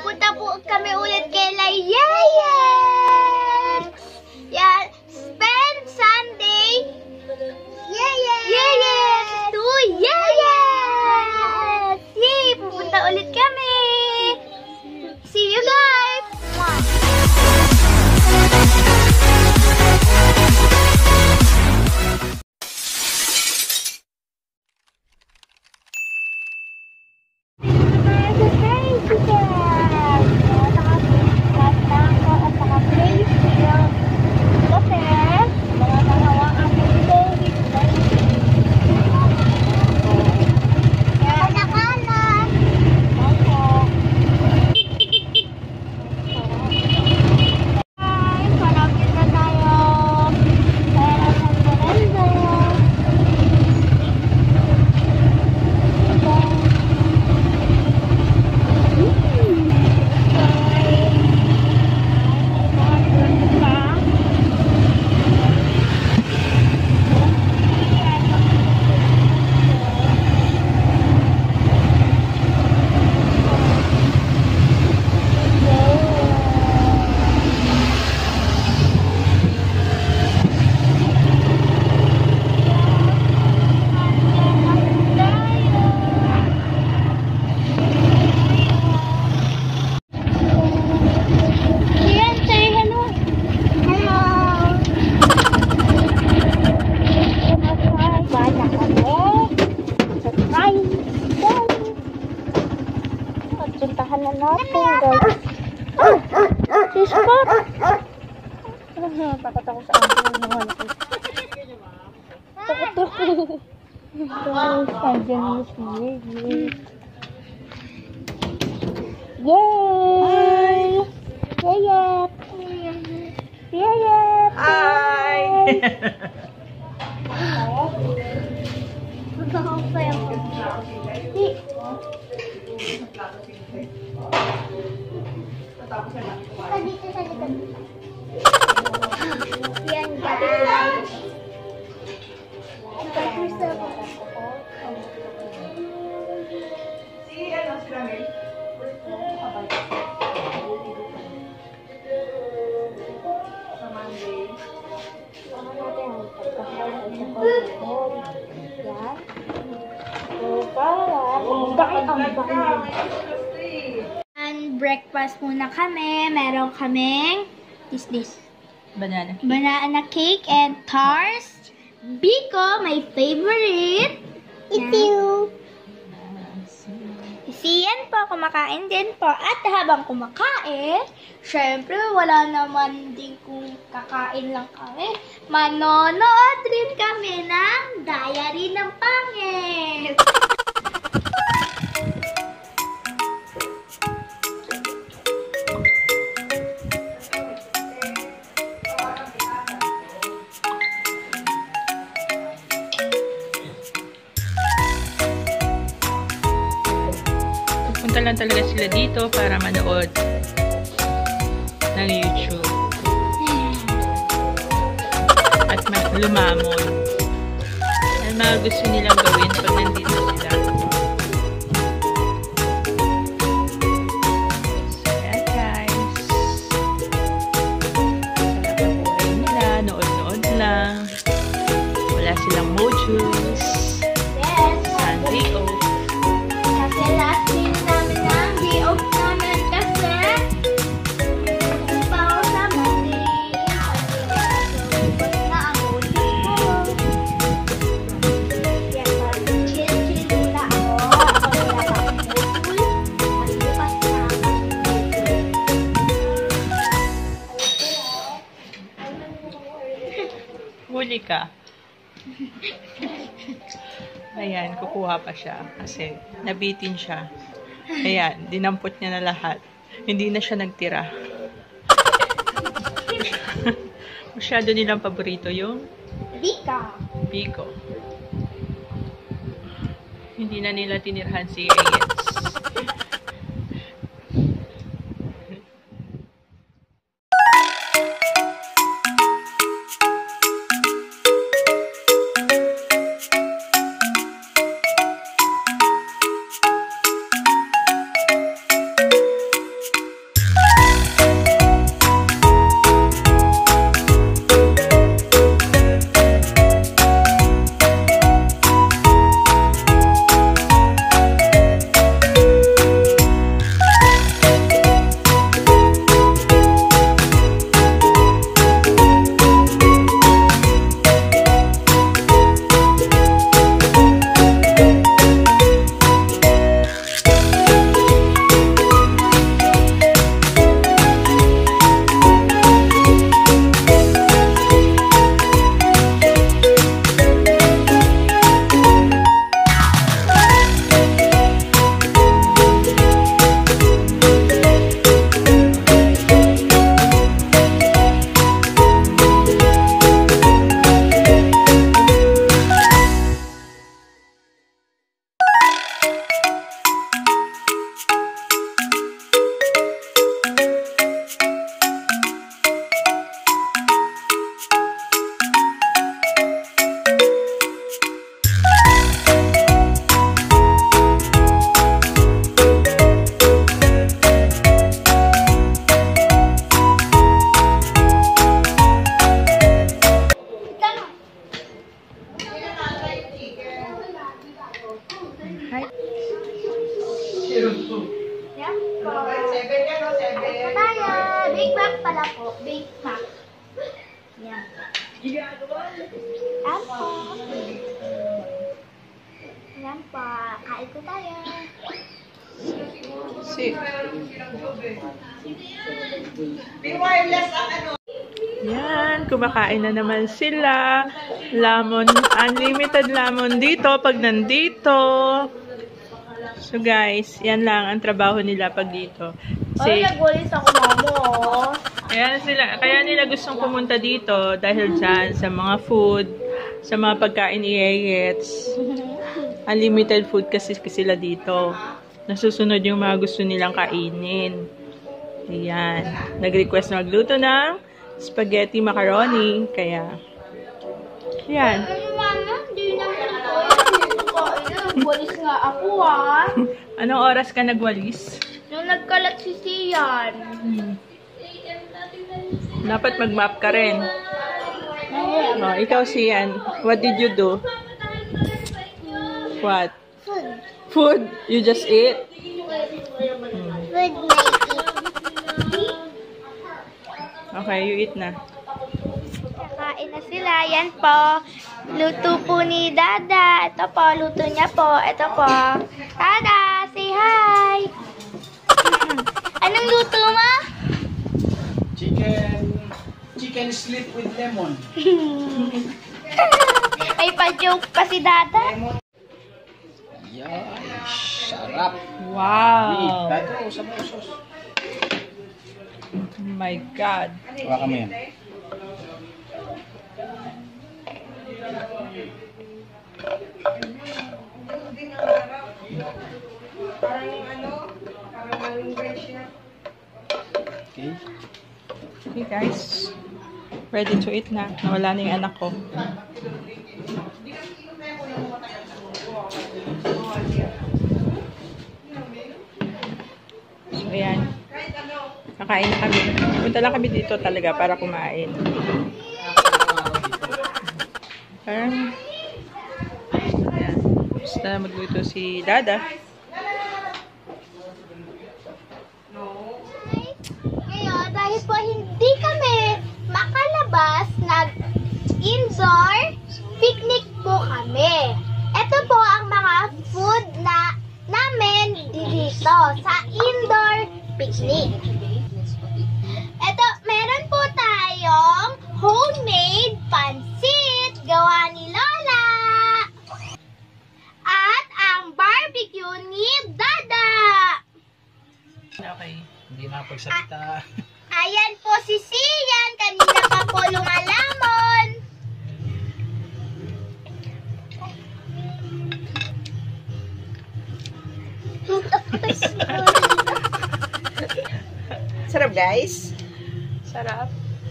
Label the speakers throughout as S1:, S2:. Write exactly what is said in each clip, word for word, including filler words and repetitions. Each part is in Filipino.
S1: pupunta po kami ulit kay Layeyex! Yan, spend Sunday Yeyex to Yeyex! Yay! Pupunta ulit kami! See you guys! Puntahan na natin, guys. Ah! Si Spot! Takot ako sa akin. Takot ako. Guys, andyan na si Yeyex. Yay! Yeyex! Yeyex!
S2: Hi!
S1: Dito sa likod. Yan, guys.
S2: Si ano si Ramel? Sa Monday.
S1: And breakfast muna kami. Meron kaming is this
S2: Banana.
S1: banana cake and tars. Biko, my favorite. Ito. Si Yan po, kumakain din po. At habang kumakain, syempre wala naman din kung kakain lang kami. Manonood rin kami ng Diary ng Pangit.
S2: Punta lang talaga sila dito para manood ng YouTube. At lumamon. Ang mga gusto nilang gawin pag nandito sila. So, yan guys. Sarap ang buhay nila. Nood-nood lang. Wala silang modules.
S1: Yes.
S2: Sunday off.
S1: Kasi last day namin ng day off namin kasi pa ako sa Monday. Tapos na ang ulit ko. Kaya parang chill-chill muna ako. Ako wala pa akong module. At bukas na ako.
S2: Huli ka. Ayan, kukuha pa siya kasi nabitin siya. Ayan, dinampot niya na lahat. Hindi na siya nagtira. Masyado nilang paborito yung
S1: Bika.
S2: Biko. Hindi na nila tinirhan si Yeyex.
S1: Yan po. Kain po tayo. Big Mac pala po. Big Mac. Yan. Yan po. Yan po. Kain po tayo.
S2: Si. Yan, kumakain na naman sila. Lamon, unlimited lamon dito pag nandito. So guys, yan lang ang trabaho nila pag dito.
S1: Ay, nagwalis ako, mamo.
S2: Kaya, sila, kaya nila gustong pumunta dito dahil dyan sa mga food, sa mga pagkain i-gets. Unlimited food kasi sila dito. Nasusunod yung mga gusto nilang kainin. Ayan. Nag-request na magluto ng spaghetti macaroni. Kaya, yan.
S1: Ano, mama? Hindi naman ito. Nagwalis nga ako, ah.
S2: Anong oras ka nagwalis?
S1: Nung nagkalat si Sian.
S2: Hmm. Dapat mag-map ka rin. Oh, ikaw, Sian. What did you do? What?
S1: Food.
S2: Food? You just eat?
S1: Food
S2: Okay, you eat na.
S1: Kakain na sila. Yan po. Luto po ni Dada. Ito po. Luto niya po. Ito po. Dada, say hi. Anong luto mo?
S3: Chicken, chicken slip with lemon.
S1: May pa-joke pa si Dada.
S3: Yay, sarap.
S2: Wow!
S3: Dado, sa mga sauce.
S2: Oh my God.
S3: Hawa kami yan. Okay.
S2: Okay guys. Ready to eat na. Nawala na yung anak ko. So ayan. Kakain na kami. Punta lang kami dito talaga para kumain. Um, ayan. Gusto na magluto si Dada.
S1: Ngayon, dahil po hindi kami makalabas, nag-indoor picnic po kami. Ito po ang mga food na namin dito sa indoor picnic. Ito, meron po tayong homemade pansit gawa ni Lola. At ang barbecue ni Dada.
S2: Okay.
S3: Hindi na pagsalita.
S1: Ayan po si Sian. Kanina pa po lumalamon.
S2: Sarap guys. Sarap.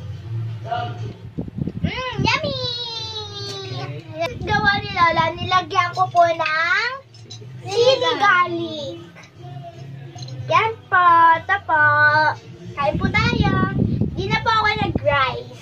S1: Mmm, yummy! Gawa ni Lola, nilagyan ko po ng chili garlic. Yan po, ito po. Kain po tayo. Di na po ako nag-rice.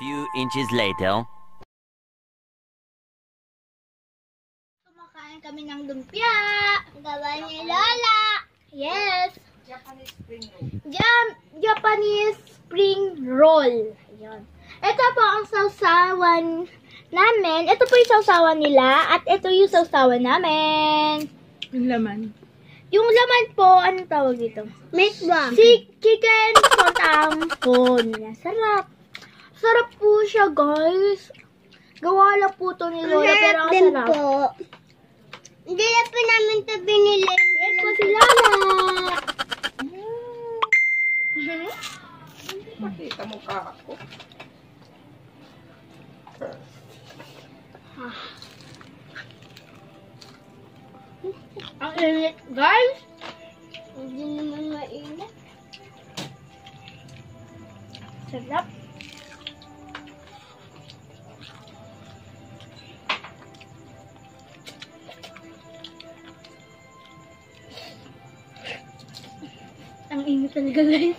S4: few inches later.
S1: Kumakain kami ng lumpia. Gawa ni Lola. Yes.
S2: Japanese spring roll.
S1: Jam Japanese spring roll. Ayun. Ito po ang sausawan namin. Ito po yung sausawan nila. At ito yung sausawan namin.
S2: Yung laman.
S1: Yung laman po, anong tawag dito?
S5: Meatball.
S1: Si chicken sotampon. Sarap. Sarap po siya, guys. Gawa lang po to ni Lola, pero ang
S5: din
S1: sarap.
S5: po. Hindi na po namin ito binili.
S1: Yan po si Lola.
S2: Makita mo ka ako.
S1: Ang init, guys.
S5: Hindi naman mainit.
S1: Sarap. Ang init talaga, guys.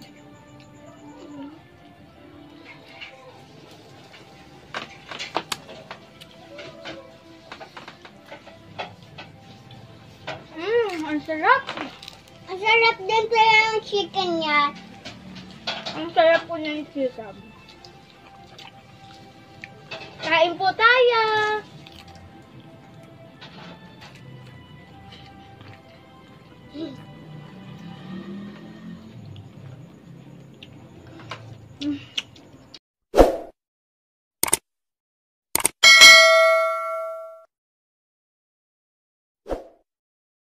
S1: Mmm, ang sarap.
S5: Ang sarap din po yung chicken niya.
S1: Ang sarap po ng chicken. Kain po tayo. Mm.